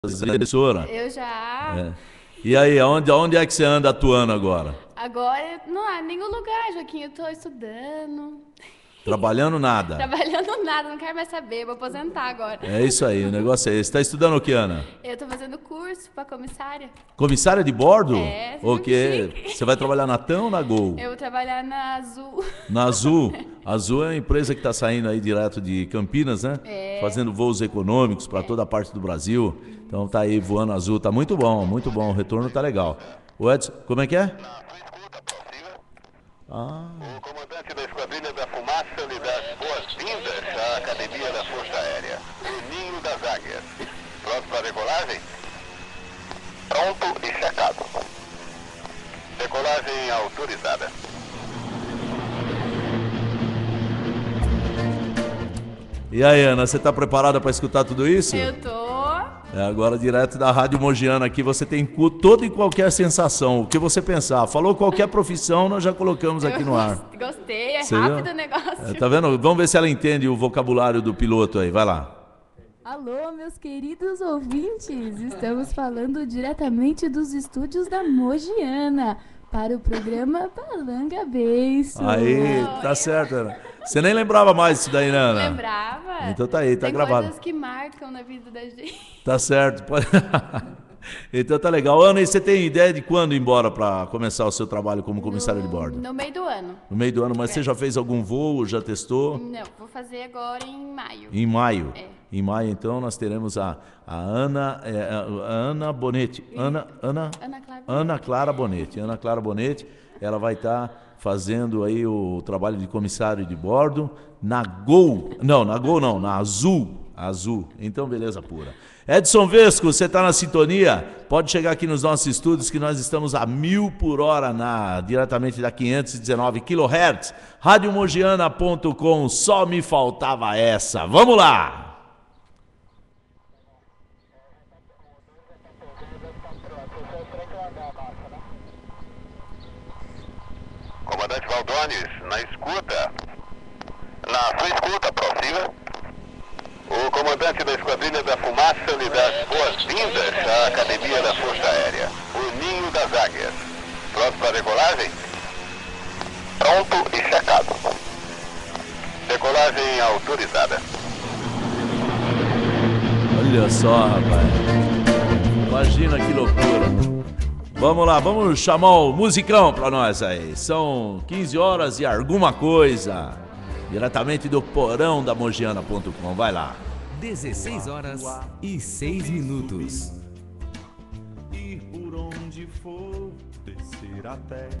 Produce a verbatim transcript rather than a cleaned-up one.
emissora. Eu já. É. E aí, aonde, aonde é que você anda atuando agora? Agora não há nenhum lugar, Joaquim. Eu tô estudando. Trabalhando nada. Trabalhando nada, não quero mais saber, vou aposentar agora. É isso aí, o negócio é esse. Você tá estudando o que, Ana? Eu tô fazendo curso pra comissária. Comissária de bordo? É, O muito quê? chique. Você vai trabalhar na TAM ou na Gol? Eu vou trabalhar na Azul. Na Azul. Azul é uma empresa que está saindo aí direto de Campinas, né? É. Fazendo voos econômicos para toda a parte do Brasil. Então tá aí voando Azul, tá muito bom, muito bom. O retorno tá legal. O Edson, como é que é? Ah. O comandante da Esquadrilha da Fumaça lhe dá as boas-vindas à Academia da Força Aérea, o Ninho das Águias. Pronto para decolagem? Pronto e checado. Decolagem autorizada. E aí, Ana, você tá preparada para escutar tudo isso? Eu tô. É, agora, direto da Rádio Mogiana aqui, você tem cu- toda e qualquer sensação, o que você pensar. Falou qualquer profissão, nós já colocamos aqui no ar. Gostei, é Você rápido viu? o negócio. É, tá vendo? Vamos ver se ela entende o vocabulário do piloto aí, vai lá. Alô, meus queridos ouvintes! Estamos falando diretamente dos estúdios da Mogiana para o programa Balanga Beiço. Aí, tá certo, Ana. Você nem lembrava mais disso daí, né, Ana? Lembrava? Então tá aí, tá Tem gravado. coisas que marcam na vida da gente. Tá certo. Pode... Então tá legal. Ana, e você tem ideia de quando ir embora para começar o seu trabalho como comissário de bordo? No meio do ano. No meio do ano, mas você já fez algum voo, já testou? Não, vou fazer agora em maio. Em maio. É. Em maio, então, nós teremos a, a Ana, é, a Ana Bonetti. Ana, Ana, Ana Clara. Ana Clara Bonetti. Ana Clara Bonetti, ela vai estar fazendo aí o trabalho de comissário de bordo na Gol. Não, na Gol não, na Azul. Azul. Então, beleza pura. Edson Vesco, você está na sintonia? Pode chegar aqui nos nossos estúdios que nós estamos a mil por hora na, diretamente da quinhentos e dezenove quilohertz. rádio mogiana ponto com, só me faltava essa. Vamos lá! Comandante Valdones, na escuta. Na sua escuta, prossiga. O comandante da Esquadrilha da Fumaça lhe dá as boas-vindas à Academia da Força Aérea, o Ninho das Águias. Pronto para decolagem? Pronto e checado. Decolagem autorizada. Olha só, rapaz. Imagina que loucura. Vamos lá, vamos chamar o musicão pra nós aí. São quinze horas e alguma coisa. Diretamente do porão da mogiana ponto com. Vai lá. dezesseis horas e seis minutos. Ir por onde for, descer até